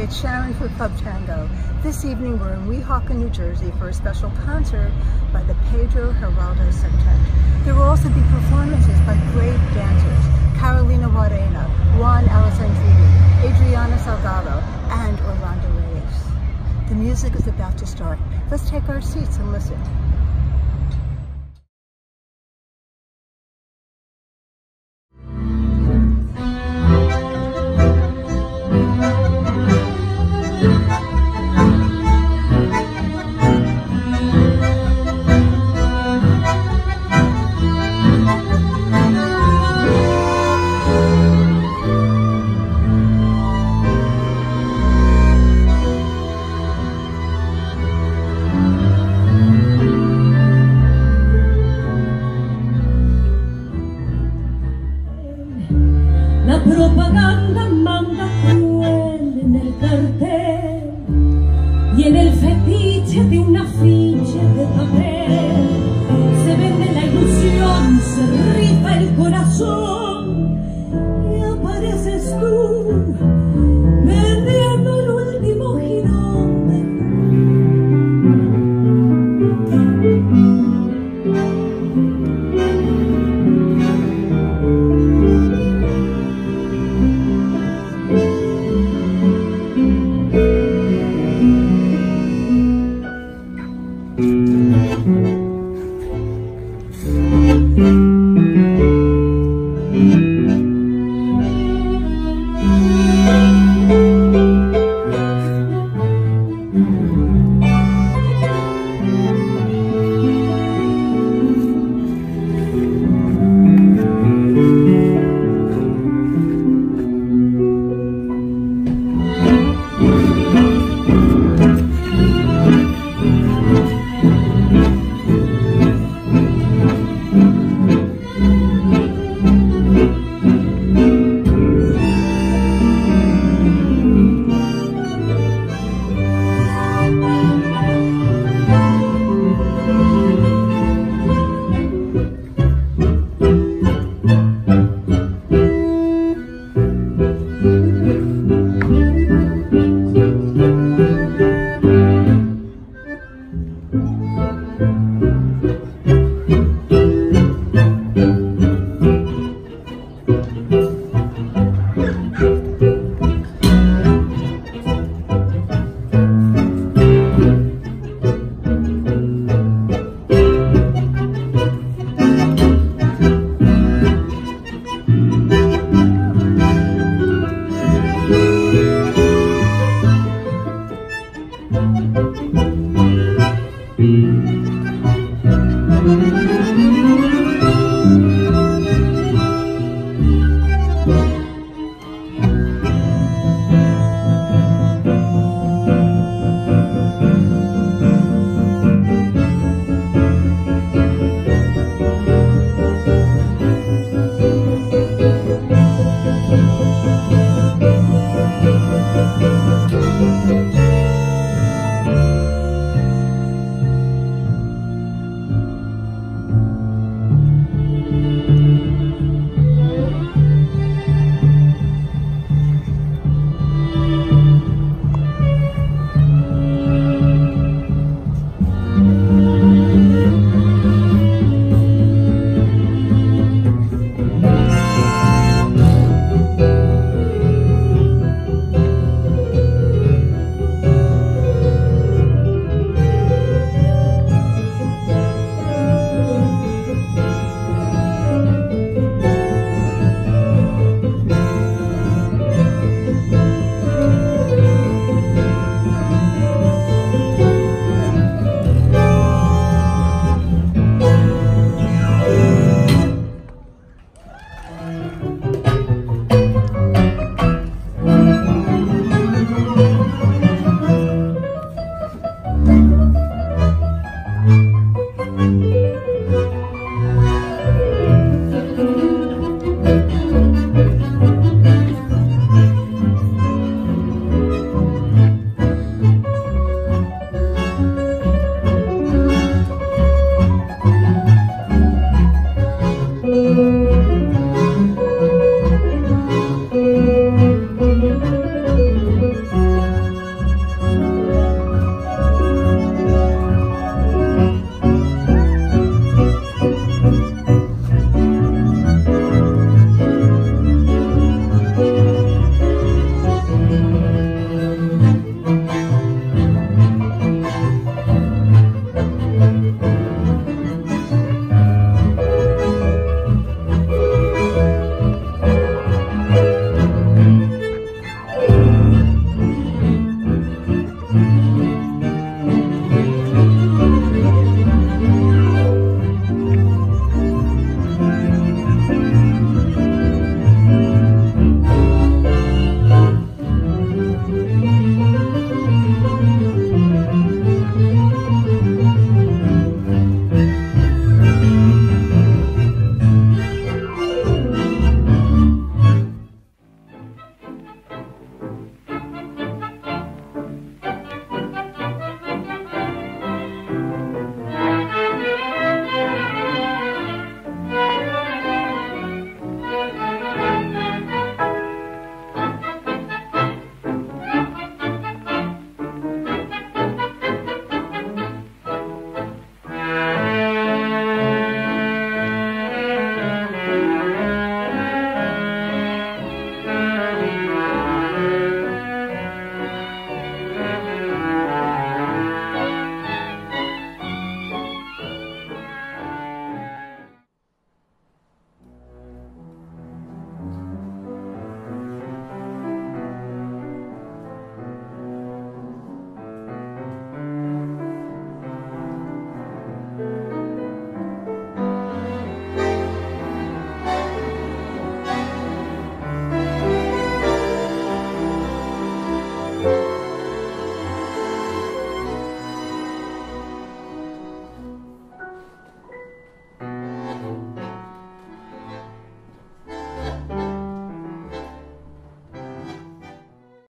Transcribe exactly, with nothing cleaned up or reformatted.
it's Sharon for Club Tango. This evening we're in Weehawken, New Jersey for a special concert by the Pedro Geraldo Septet. There will also be performances by great dancers, Carolina Morena, Juan Alessandrini, Adriana Salgado, and Orlando Reyes. The music is about to start. Let's take our seats and listen. La propaganda manda cruel en el cartel y en el fetiche de un afiche de papel se vende la ilusión, se rifa el corazón y apareces tú vendiendo el último jirón de Thank you.